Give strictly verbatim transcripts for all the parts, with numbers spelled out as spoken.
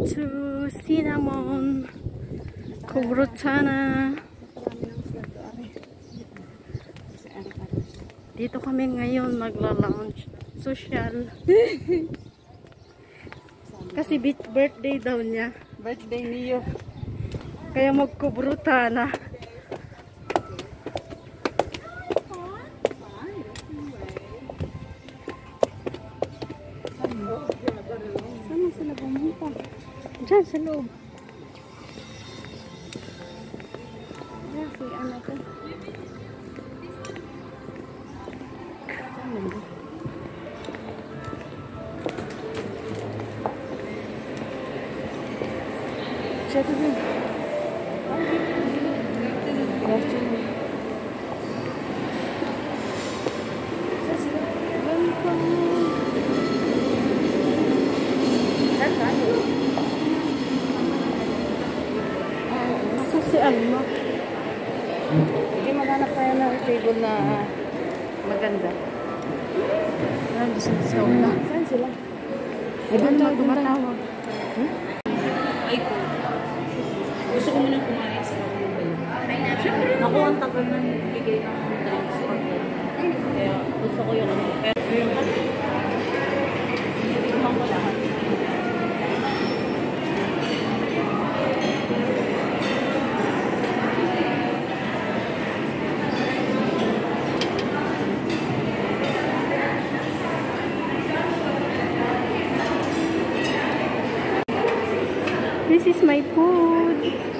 to Cinnamon Kubrutana. Dito kami ngayon magla-lounge. Social. Kasi birthday daw niya. Birthday niyo. Kaya magkubrutana. Saan sila pumunta? Diyan sa loob. Diyan si ano ko. Siya ito din. Masa si Alma? Hindi maghanap tayo ng table na maganda. Saan sa una? Saan sila? Ay, doon tayo tumatawag. Hmm? Ay ko. Gusto ko muna kumain sa mga. Ako ang tagal na bigay ng drinks pag kaya gusto ko yung ano. Pero yung ano, tumang ko lahat. This is my food.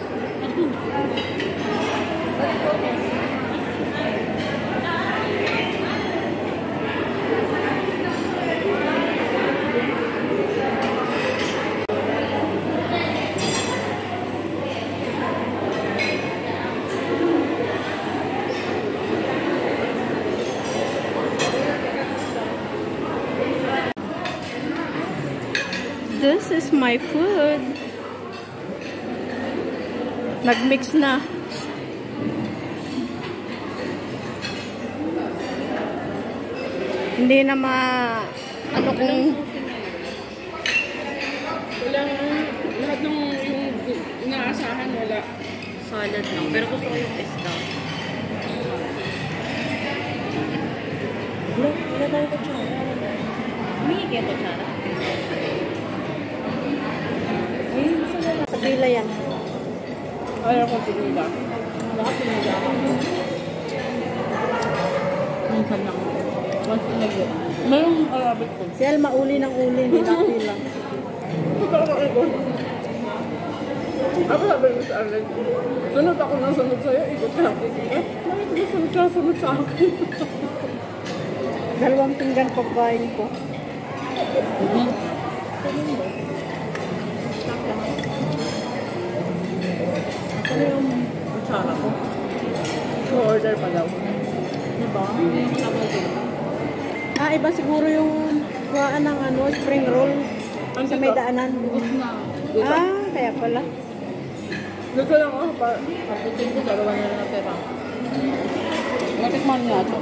This is my food. Nag-mix na. Hindi na ma... Ano kung... Walang... Lahat ng yung inaasahan, wala. Salad lang. Pero gusto ko yung pesta. Wala, wala tayo kutsara. Humingi kaya kutsara? Ayun, sa pila yan. Ayaw ko pinula. Lahat pinula. Minsan lang. Once in a year. Mayroong Arabic ko. Si Alma uli ng uli. Hindi natin lang. Ito ako ito. Ako sabi mo sa Arlen. Sunod ako ng sunod sa'yo. Ikot ka natin. Eh, bakit mo sunod ka sunod sa akin? Dalawang pinggan pagkain ko. Mm-hmm. Ano yung kutsara ko? I-order pa daw. Diba? Ah, iba siguro yung kuhaan ng ano, spring roll. Ano sa may daanan. Ah, kaya pala. Dito lang ako pa. Paputin ko, dalawa na lang na pera. Matikman nga ito.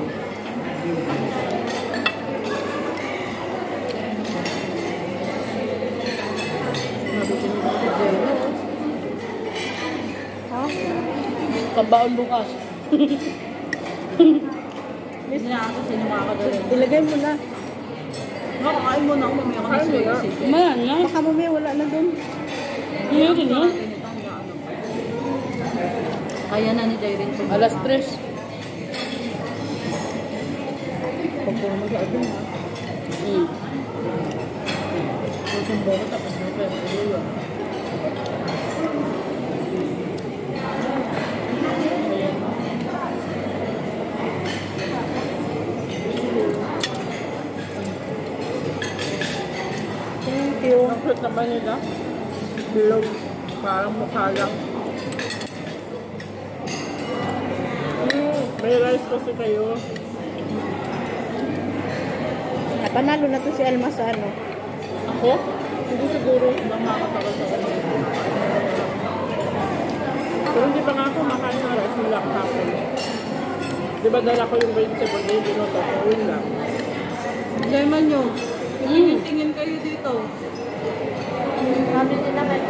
Mabutin mo ito dyan. Ha? Kabaon bukas. Miss na ako, sino makakadalhin? Ilagay mo na. Makakain mo na ako, mamaya ka na siya. Mayan na. Baka mamaya wala na dun. Ngayon na. Kaya na ni Jairin. Alas tres. Pagpuro mo sa atin ha. Hmm. Kusong boko tapos na pwede yun. Thank you. Ang fruit na ba nila? Bilog. Parang mukha lang. Mm, may rice kasi kayo. Panalo na to si Alma sa ano. Ako? Hindi siguro ibang makakatagal sa kanila. Pero hindi pa nga ako makain na rice nila kahapon. Di ba dala ko yung vegetable day, dinoto ko, yun lang. German nyo. Tingin-tingin kayo dito. Sabi nila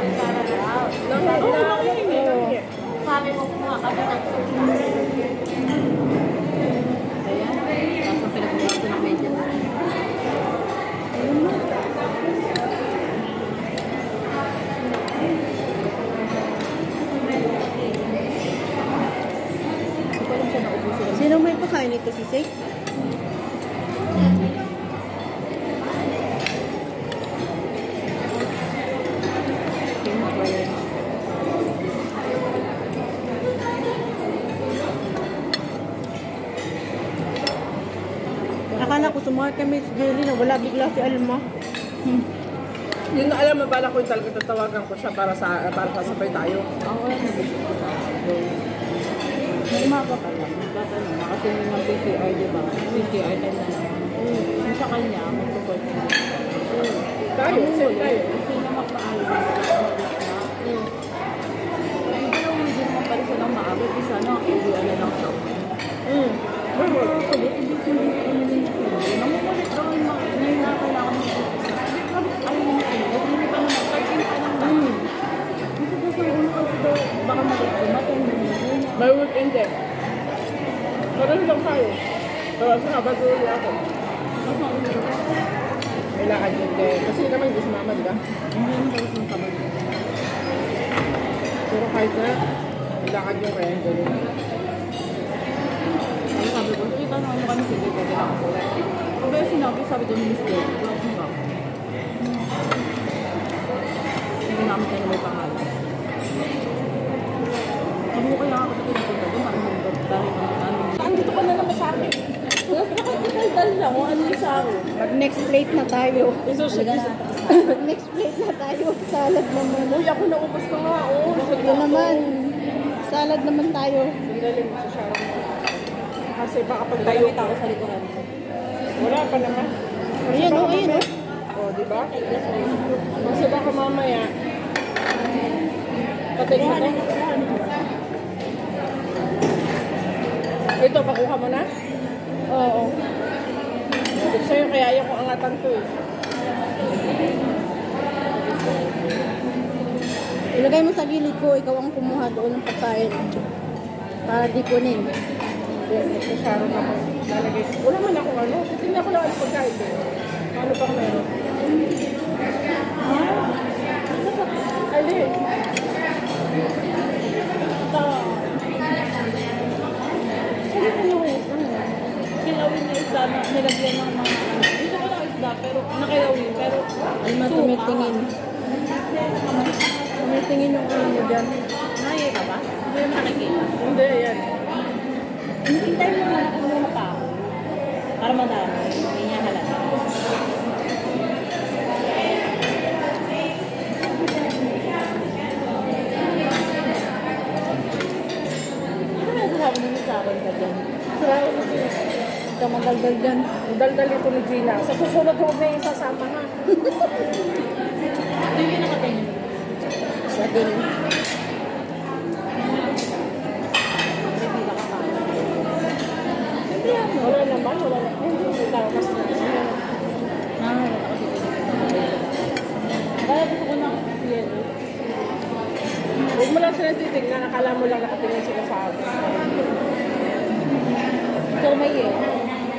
ito si Sek. Akala ko sumakit kami si Jelly na wala bigla si Alma. Hmm. Yun na alam mo, bala ko yung talagang tatawagan ko siya para sa para sasabay tayo. Ako ay may mapa ka lang. Tatanong na kasi may mga P C R, di ba? P C R time na lang. Yung sa kanya, mag-report na. Tayo, same tayo. Kasi na magpaalam na mag-report na. Hindi lang hindi naman pala siya ng maabot. Isa na, uwian na lang siya. Hmm. Kulit, hindi siya hindi namukulit daw yung mga ngayon na kailangan ng ayaw mo na ito. Hindi pa naman, thirteen pa naman. Hindi ko sa ulo kasi daw, baka mag-report. May weekend eh. Parang lang tayo. Pero sa habang tuloy ako. May lakad yun din. Kasi naman hindi si mama, di ba? Hindi naman daw yung kabag. Pero kahit na, may lakad yung kaya yung gano'n. Ay, sabi ko, ito na ano kami sige, pwede lang ako. Kung ba sinabi, sabi ko, minister, wala akong ba? Hindi namin tayo na may pangalan. Sabi ko kaya ako dito dito doon, parang nandun, dahil ang ano. Andito ka na naman sa akin. Nakakitaldal lang, kung ano yung sa ako. Mag next plate na tayo. Isusunod. Mag next plate na tayo. Salad naman. Uy, ako naubos ko nga. Oo, Ito naman. Salad naman tayo. Sandali mo sa Sharon mo. Kasi baka pag tayo Tayo ako sa likuran. wala pa naman. Ayan o, ayan o. O, di ba? Kasi baka mamaya, patay mo to. Ito, pakuha mo na? Oo. Sabi sa'yo, kaya ayaw ko angatan to eh. Ilagay mo sa gilid ko. Ikaw ang kumuha doon ng pagkain. Para di kunin. Sa Sharon ako. Lalagay. Wala man ako ano. Titignan ko lang ang pagkain ko. Ano pang meron? Alin? Ito. Sabi ko yung isda. Kilawin na isda na nilagyan ng mga ano. Dito ko lang isda, pero nakilawin. Pero Alma, tumitingin. Tumitingin yung ano mo dyan. Naya ka ba? Hindi mo nakikita. Hindi, ayan. Hinihintay mo na kung muna pa ako. Para madami. Hindi niya halata. Ano na sasabi mo sa akin ka dyan? Huwag ka madaldal dyan. Ang daldal ito ni Gina. Sa susunod huwag na yung sasama ha. Hindi ko nakatingin. Sa din. Wala naman, wala naman. Hindi ko tawas na. Nakakala ko si Kaya gusto ko na yellow. Huwag mo lang sila titignan. Akala mo lang nakatingin sila sa akin. Gusto ko may yellow.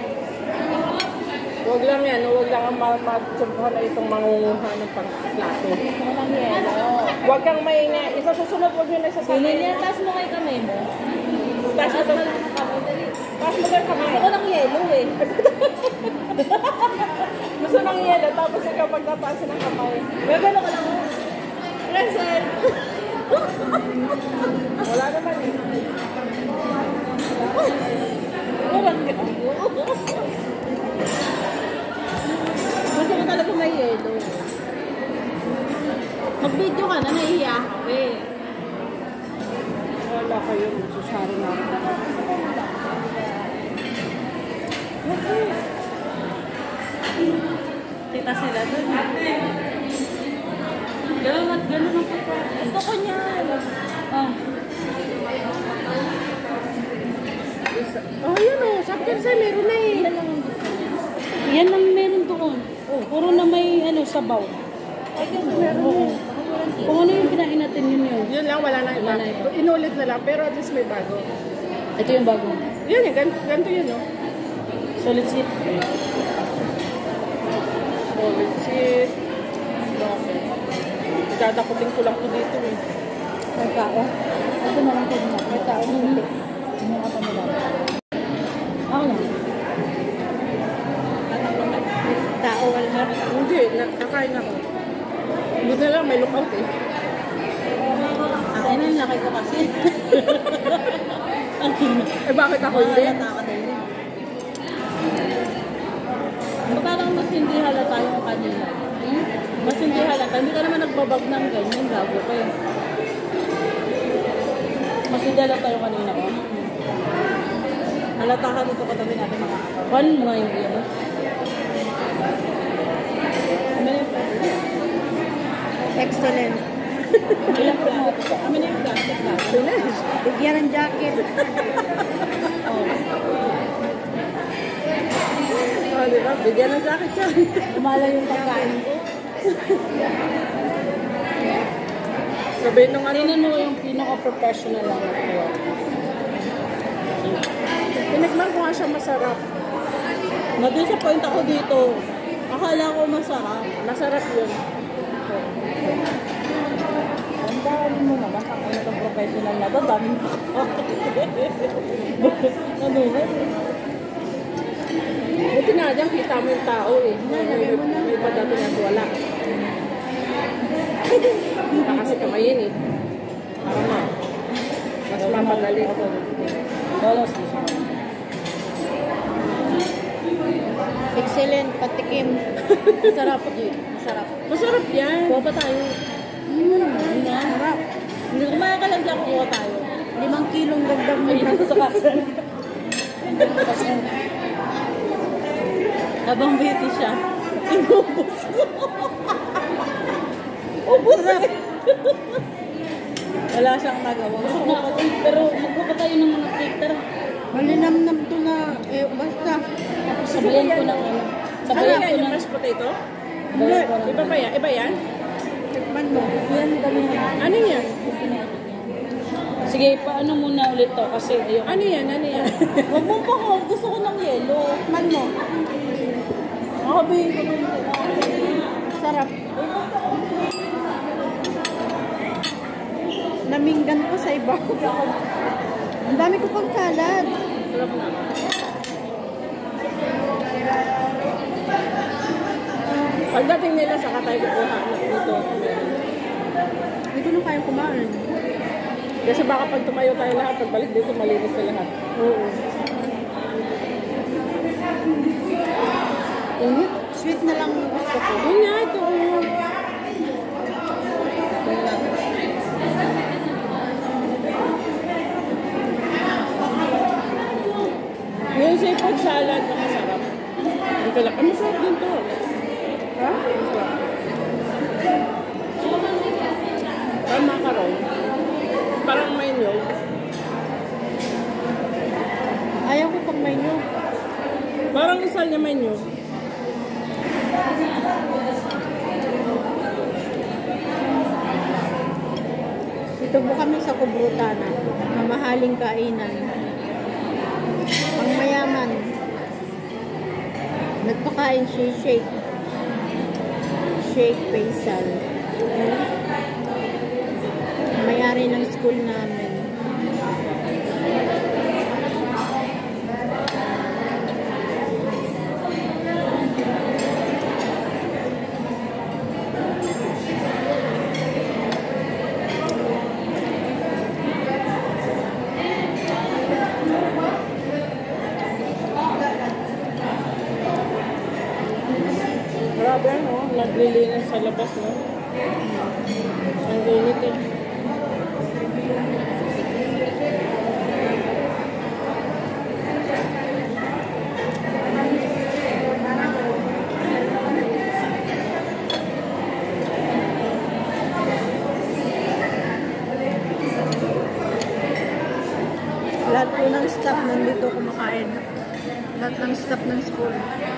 Huwag lang yan. Huwag lang ang matsumpuhan na itong mangunguha ng pang-plato. Gusto ko ng yellow. Huwag kang maingay. Isa susunod, huwag yun na isasama. Pili niya, taas mo kay kamay mo. Taas mo Taas mo to. lang ang kamay. Dali. Taas mo kayo kamay. Gusto ko ng yellow eh. Gusto ng yelo, tapos ikaw pagtataas ng kamay. Gagano ka lang mo. Present! Wala naman eh. Kurang ka. Gusto ko talaga may yellow. Mag-video ka na, nahihiya ako eh. Wala kayo, susari na ako. Tita sila dun. Ganun at ganun ang pagka. Gusto ko niya. Ah. Oh, yun o. Sabi ko sa'yo, meron na eh. Yan lang ang gusto niya. Yan lang meron doon. Oh, puro na may ano, sabaw. Ay, kasi meron Oo. Kung ano yung kinain natin yun yun. Yun lang, wala na iba. Wala na iba. Inulit na lang, pero at least may bago. Ito yung bago. Yan eh, gan- ganito yun o. Solid seed. Solid seed. Okay. Dadakutin ko lang ko dito eh. May tao. Ito na lang po. May tao. Hindi. Hindi nga pa nila. Ako lang. kakain ako. Buti na lang, may lookout eh. Akin na, laki ko kasi. Eh bakit ako hindi? Halata ka din. Parang mas hindi halata yung kanina. Hmm? Mas hindi halata. Hindi ka naman nagbabag ng ganyan. Gago ka eh. Mas hindi halata yung kanina ko. Halata ka dito katabi natin mga kapal. Paano mo nga yung iyo? Excellent. Ilang plato. Amin na yung plastic plato. Finish. Bigyan ng jacket. Oh. Oh, di ba? Bigyan ng jacket siya. Umala yung pagkain ko. Sabihin nung ano, Tingnan mo yung pinaka-professional lang ako. tinikman ko nga siya masarap. Na-disappoint ako dito. Akala ko masarap. Masarap yun. Ang dami mo naman. Ang ano itong professional na ito. Dami mo. Ano ba? Buti nga dyan, kita mo yung tao eh. May, may, may iba dati na wala. Baka kasi kamayin eh. Para ma. Mas mapadali. Wala. Excellent. Patikim. Masarap. Masarap. Masarap yan. Kuha pa tayo. Hmm. Sarap. Hindi kumain ka lang dyan. Kuha tayo. Limang kilong dagdag mo Ayun yan. sa kasal. Habang busy siya, inubos ko. Ubus eh. Wala siyang nagawa. Gusto ko kasi, pero magkuha tayo ng mga cater. Malinamnam to na, eh, basta. Tapos sabayan ko ng ano. Ano Sabayan yan? ko Yung ng... mashed potato? Hindi. Iba ba yan? Iba yan? Tikman mo. Yan, dami na. Ano yan? Sige, paano muna ulit to? Kasi ayoko. Ano yan? Ano yan? Huwag mo pa ko. Gusto ko ng yelo. Tikman mo. Nakabihin ko ng Sarap. Naminggan ko sa iba. Ang dami ko pang salad. Sarap na. Pagdating nila sa katay kukuha na dito. Hindi ko nung kayang kumain. Kasi baka pag tumayo tayo lahat, pagbalik dito malinis na lahat. Oo. Init. Sweet na lang yung gusto ko. Yun nga, ito. Yung seafood salad na masarap. Hindi ka lang. Ah, masarap din to. Ha? Masarap. Parang macaron. Parang may nyog. Ayaw ko pag may nyug. Parang isal niya may nyog. Ito po kami sa Kubrutana. Mamahaling kainan. Pang mayaman. Nagpakain si Sheikh. Sheikh Faisal. Mayari ng school namin. Grabe ano, naglilinis sa labas, no? Ang init eh. Lahat po ng staff nandito kumakain. Lahat ng staff ng school.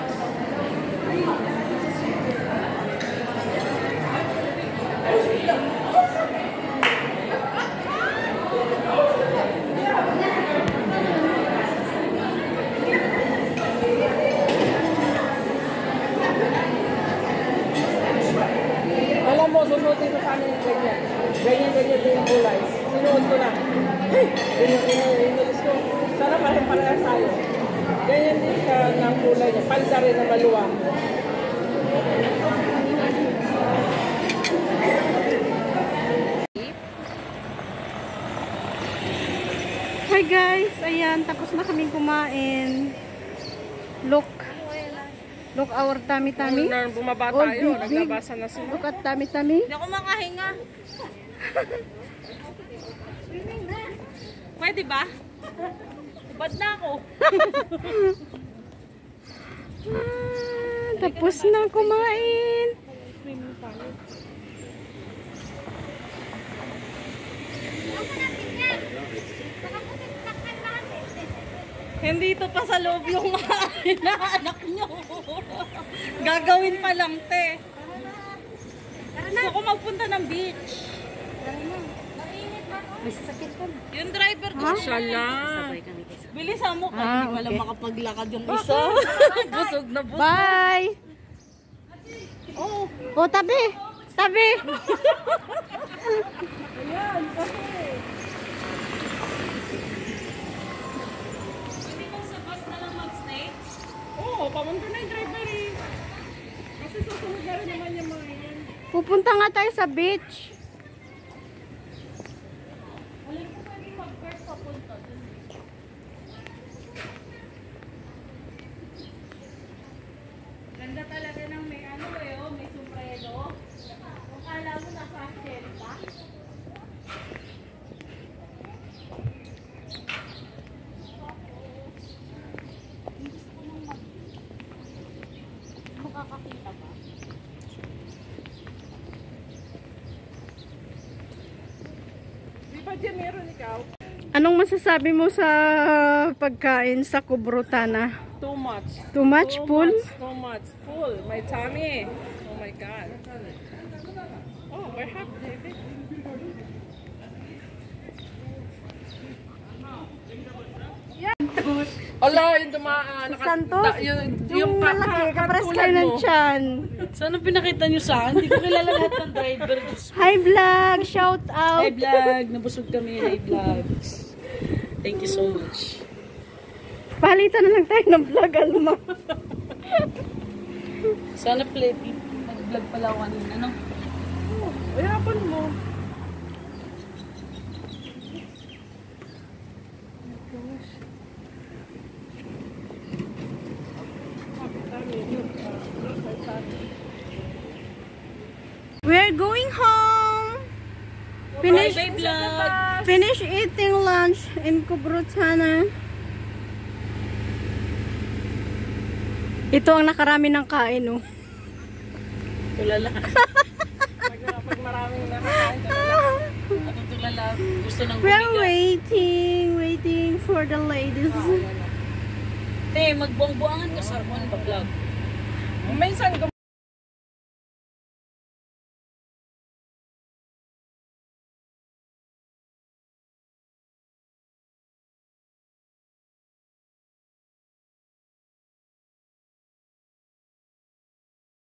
Alam mo, susutin ko sana yung ganyan. Ganyan-ganyan din yung kulay. Sinuot ko na. Hey! Inilis ko. Sana parang parehas tayo. Ganyan din siya ng kulay niya. Palda rin na maluwang. Hi guys, ayan, tapos na kaming kumain. Look. Look our tummy-tummy. Nung bumaba All tayo, big, big. naglabasa na sila. Look at tummy-tummy. Hindi ako makahinga. Pwede ba? Bad na ako. Ah, tapos na kumain. Hindi ito pa sa loob yung inaanak nyo. Gagawin pa lang, te. Gusto ko magpunta ng beach. May sasakit ka na. Yung driver ko. Siya lang. Bilisan mo kasi Ah, hindi pala okay. makapaglakad yung isa. Busog na busog. Bye! Oh, Oh, tabi! Tabi! hindi ko sa bus na lang mag-stay. Oo, pamunta na yung driver eh. Kasi susunod na rin naman yung mga yan. Pupunta nga tayo sa beach. Alam ko pwede mag-first papunta dun. Ganda talaga ng may ano eh, oh, may sombrero. Kung kala mo nasa shell pa. Makakakita ba? Di ba dyan meron ikaw? Anong masasabi mo sa pagkain sa Kubrutana? Too much. Too much? Too Full? much, too much. Full. My tummy. Oh my God. Oh, we're happy, David. Ala, yung dumaan. Naka- Santos? da- yung, Yung, ka- malaki, ka- kapres katulad kayo ng mo. tiyan. Sana pinakita nyo sa akin. Hindi ko kilala lahat ng driver. Diyos ko. Hi vlog! Shout Hi out! vlog! Nabusog kami. Hi vlogs. Thank you so much. Palitan na lang tayo ng vlog, Alma. Sana play. Nag-vlog pala ako kanina. Ano? Ay, hapon mo. We're going home! Finish, Bye vlog! finish eating lunch in Kubrutana. Ito ang nakarami ng kain, oh. Tulala. Pag, pag maraming nakakain ka na lang. Ako tulala. Gusto nang We're gumiga. waiting, waiting for the ladies. Te, magbuang-buangan ka sa Armon pa vlog. Minsan